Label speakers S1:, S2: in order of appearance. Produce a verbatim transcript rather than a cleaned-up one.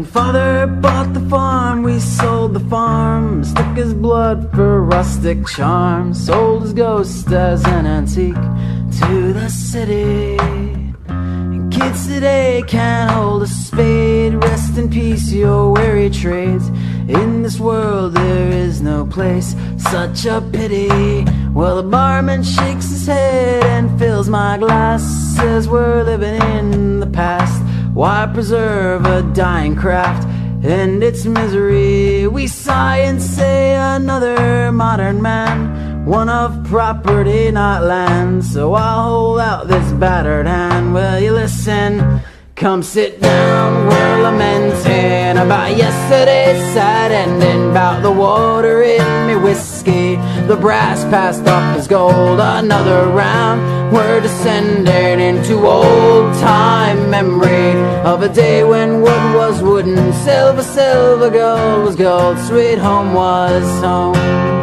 S1: father bought the farm, we sold the farm, stuck his blood for rustic charm, sold his ghost as an antique to the city. And kids today can't hold a spade. Rest in peace, your weary trades. In this world there is no place, such a pity. Well, the barman shakes his head and fills my glass, says we're living in the past. Why preserve a dying craft and its misery? We sigh and say another modern man, one of property, not land. So I'll hold out this battered hand. Will you listen? Come sit down, we're lamenting about yesterday's sad ending, about the water in me whiskey, the brass passed up as gold. Another round, we're descending into old time memory of a day when wood was wood and silver, silver, gold was gold. Sweet home was home.